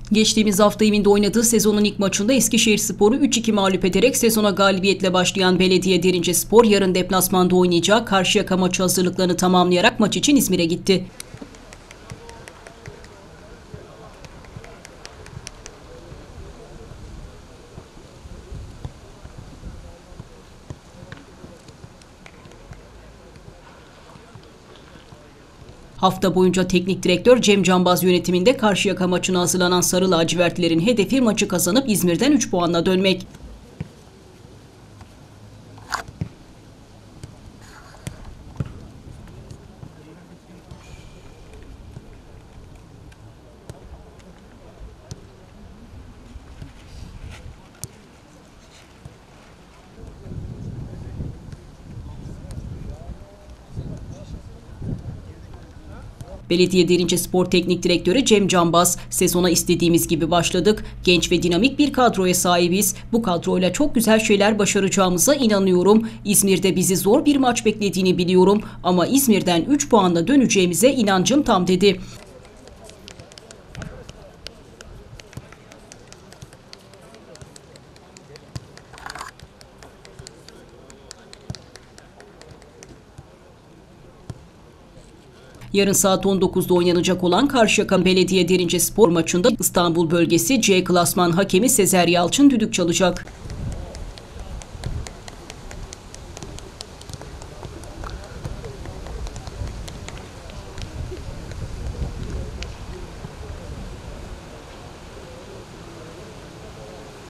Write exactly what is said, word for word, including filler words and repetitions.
Geçtiğimiz hafta evinde oynadığı sezonun ilk maçında Eskişehirspor'u üç iki mağlup ederek sezona galibiyetle başlayan Belediye Derince-Spor yarın deplasmanda oynayacağı Karşıyaka maçı hazırlıklarını tamamlayarak maç için İzmir'e gitti. Hafta boyunca teknik direktör Cem Canbaz yönetiminde Karşıyaka maçına hazırlanan Sarı Lacivertlilerin hedefi maçı kazanıp İzmir'den üç puanla dönmek. Belediye Derince-Spor Teknik Direktörü Cem Canbaz, "Sezona istediğimiz gibi başladık. Genç ve dinamik bir kadroya sahibiz. Bu kadroyla çok güzel şeyler başaracağımıza inanıyorum. İzmir'de bizi zor bir maç beklediğini biliyorum ama İzmir'den üç puanla döneceğimize inancım tam" dedi. Yarın saat on dokuzda oynanacak olan Karşıyaka Belediye Derince Spor maçında İstanbul bölgesi C klasman hakemi Sezer Yalçın düdük çalacak.